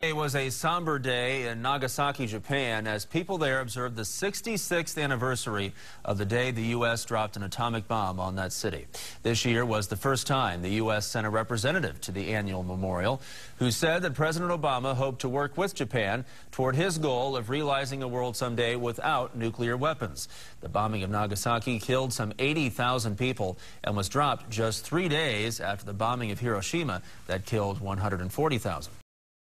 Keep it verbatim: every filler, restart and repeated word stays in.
It was a somber day in Nagasaki, Japan, as people there observed the sixty-sixth anniversary of the day the U S dropped an atomic bomb on that city. This year was the first time the U S sent a representative to the annual memorial, who said that President Obama hoped to work with Japan toward his goal of realizing a world someday without nuclear weapons. The bombing of Nagasaki killed some eighty thousand people and was dropped just three days after the bombing of Hiroshima that killed one hundred forty thousand.